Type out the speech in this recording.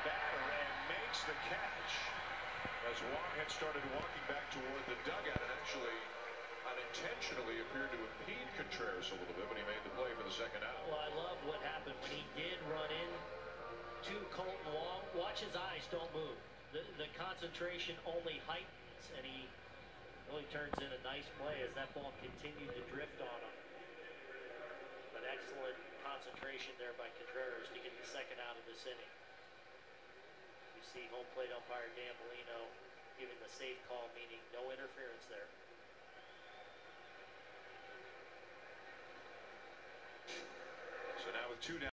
batter and makes the catch as Wong had started walking back toward the dugout and actually unintentionally appeared to impede Contreras a little bit, but he made the play for the second out. Well, I love what happened when he did run in to Colton Wong. Watch his eyes don't move. The concentration only heightens, and he really turns in a nice play as that ball continued to drift on him. But excellent concentration there by Contreras to get the second out of this inning. You see home plate umpire Dan Molino giving the safe call, meaning no interference there. So now with 2 down.